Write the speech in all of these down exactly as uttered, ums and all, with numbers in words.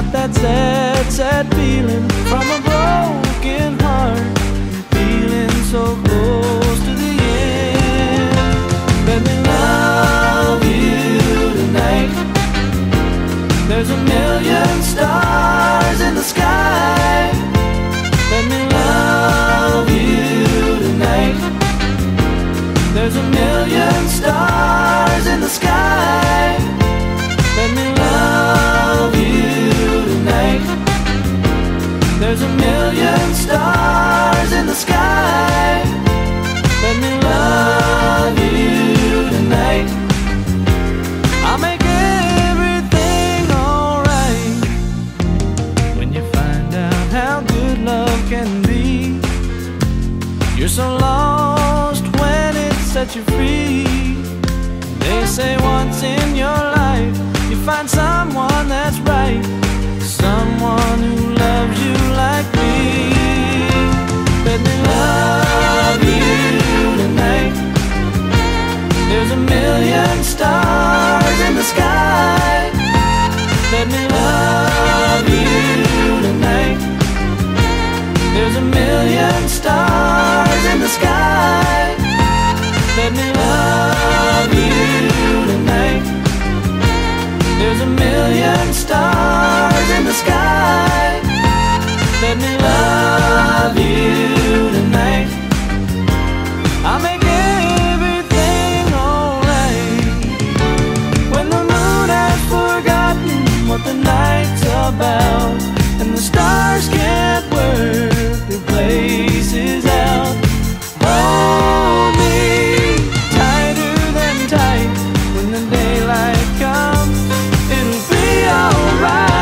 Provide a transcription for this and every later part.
got that sad, sad feeling from a broken heart, feeling so close to the end. Let me love you tonight. There's a million stars in the sky. Let me love you tonight. There's a million stars in the sky. Let me love you tonight. There's a million stars in the sky. Let me love you tonight. I'll make everything alright when you find out how good love can be. You're so lost when it sets you free. They say once in your life you find someone that's right, someone who loves you like me. Let me love you tonight. There's a million stars in the sky. Let me love you tonight. There's a million stars in the sky. Let me love you tonight. There's a million stars in the sky. Let me love you tonight. I'll make everything alright when the moon has forgotten what the night's about, and the stars can't work their places out. Hold me tighter than tight. When the daylight comes, it'll be alright.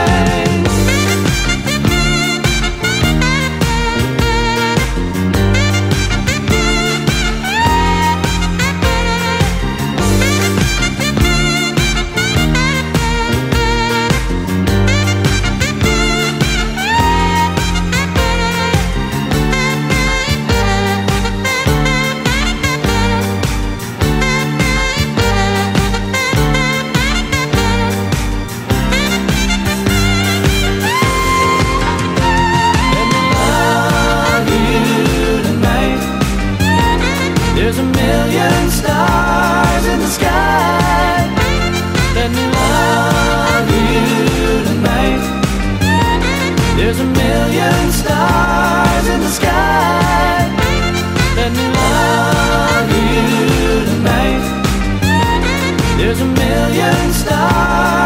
There's a million stars in the sky. Let me love you tonight. There's a million stars in the sky. Let me love you tonight. There's a million stars